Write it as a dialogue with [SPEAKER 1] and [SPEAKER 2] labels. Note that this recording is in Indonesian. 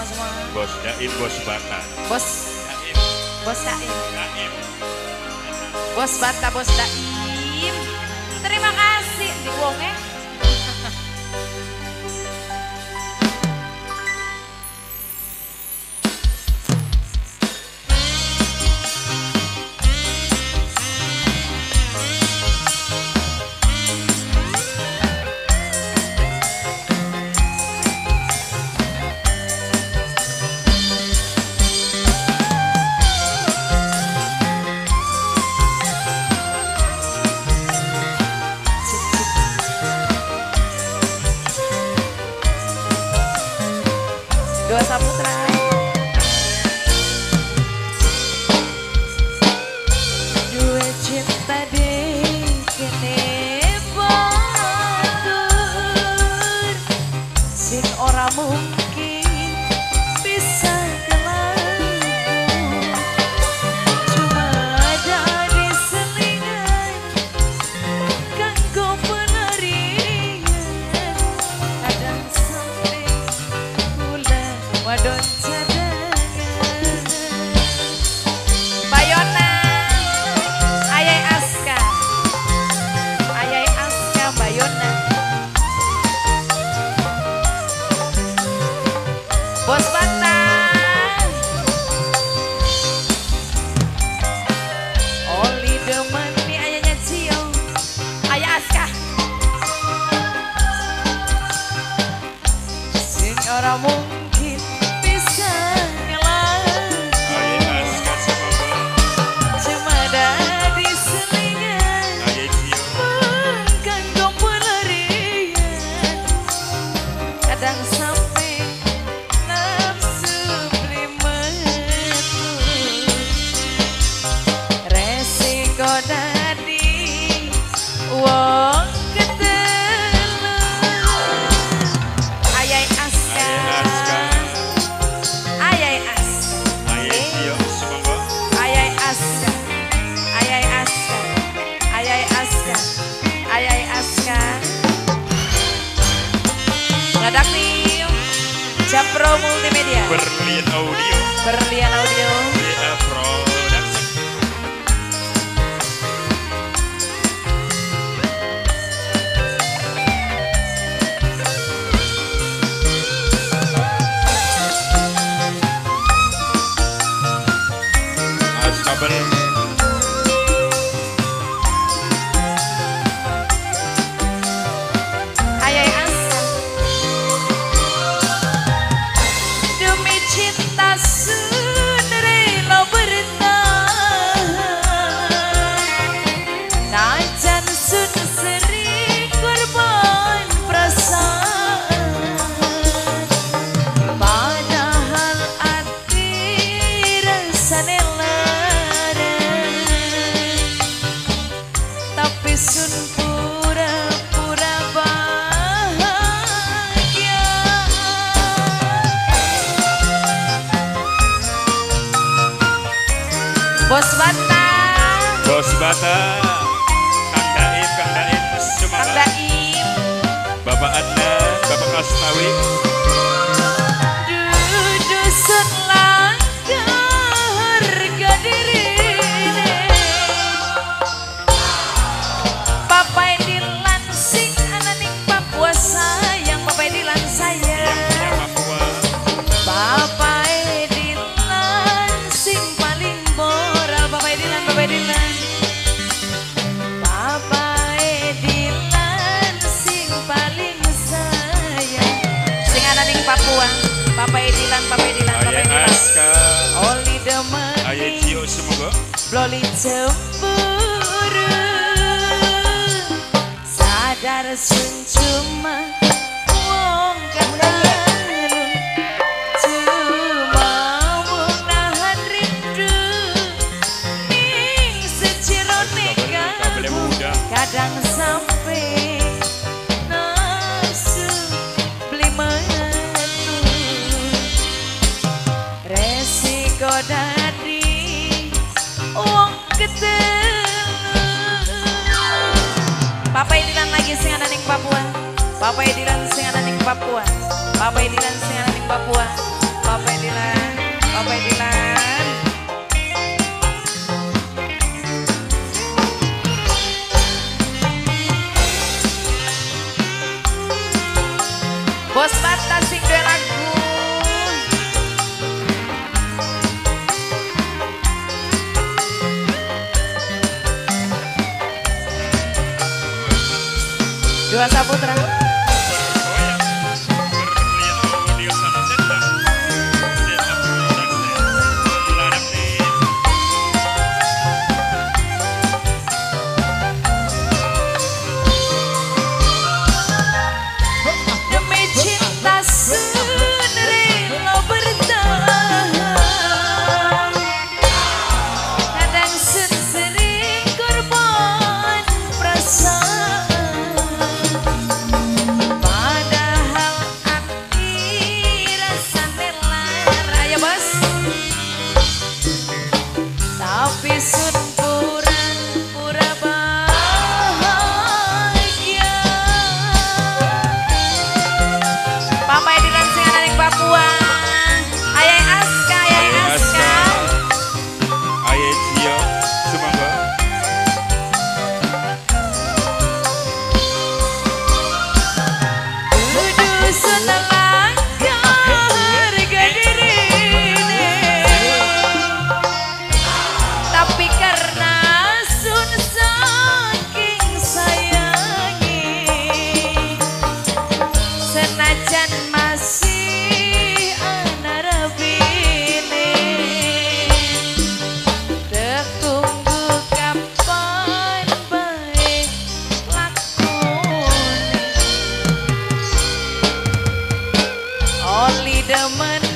[SPEAKER 1] semua.
[SPEAKER 2] Bos Daim, Bos Bata.
[SPEAKER 1] Bos
[SPEAKER 2] Daim.
[SPEAKER 1] Bos Daim.
[SPEAKER 2] Daim.
[SPEAKER 1] Bos Bata, Bos Daim. Terima kasih di wonge. Dua Saputra. Dua cinta deh kene batur, sing ora mungkin bisa kelabu. Cuma ada di selingan kanggo penarian, kadang sampai wadon cadangan. Bayona Ayai Aska, Ayai Aska Bayona. Bos Bata Oli demen nih ayahnya Cio, Ayah Aska sing ora mungkin bisa ngelawan.
[SPEAKER 2] Ayah Aska semoga.
[SPEAKER 1] Cuma ada di selingan
[SPEAKER 2] Ayah Cio.
[SPEAKER 1] kanggo pelarian, kadang sampai nafsu beli metu. Resiko dadi wong ketelu. Ayai Aska,
[SPEAKER 2] Ayah Aska.
[SPEAKER 1] Ayai Aska,
[SPEAKER 2] Ayah Cio semoga.
[SPEAKER 1] Ayai Aska, Ayai Aska, Ayai Aska, Ayai Aska. Ngadak nih, Japro Multimedia,
[SPEAKER 2] Berlian Audio.
[SPEAKER 1] Berlian Audio.
[SPEAKER 2] BA Production. Astabel.
[SPEAKER 1] Ayai Aska. Demi cinta sun rela bertahan, najan sun sering korban perasaan, padahal hati rasane lara, tapi sun pura-pura bahagia. Bos Bata,
[SPEAKER 2] Bos Bata. Kang Daim, Kang Daim
[SPEAKER 1] Kang
[SPEAKER 2] semoga.
[SPEAKER 1] Daim,
[SPEAKER 2] Bapak Anda, Bapak Astawi.
[SPEAKER 1] dudusan langgar harga dirine, Papai Dilan sing ananing Papua sayang, Papai Dilan sayang.
[SPEAKER 2] Yang Papua.
[SPEAKER 1] Papai Dilan sing paling moral, Papai Dilan, Papai Dilan. Papai Dilan sing paling sayang, sing ananing Papua. Papai Dilan, Papai Dilan, Papai
[SPEAKER 2] Ayah
[SPEAKER 1] Dilan.
[SPEAKER 2] Aska.
[SPEAKER 1] Oli demen
[SPEAKER 2] Ayah Cio semoga.
[SPEAKER 1] Bloli cemburu, sadar sun cuma wong katalu, cuma wong nahan rindu ning secirone
[SPEAKER 2] Kabel
[SPEAKER 1] kalbu,
[SPEAKER 2] muda.
[SPEAKER 1] kadang sampai nafsu beli metu. Resiko dadi wong ketelu. Papai Dilan lagi sing ana ning Papua. Papai Dilan sing ana ning Papua. Papai Dilan sing ana ning Papua. Jiwa Saputra. Demi cinta sendiri lo bertahan, kadang sering korban perasaan, padahal hati rasanya lara ya bos, tapi sun pura-pura bahagia. Papa Edilan sing anak Papua, Ayai Aska, Ayai Aska.
[SPEAKER 2] Ayah Cio, Sumangga.
[SPEAKER 1] Dusun langka harga dirine, tapi karena sun saking sayangi, senajan masih ana rabine, tertunggu kapan baik lakune. Oli demen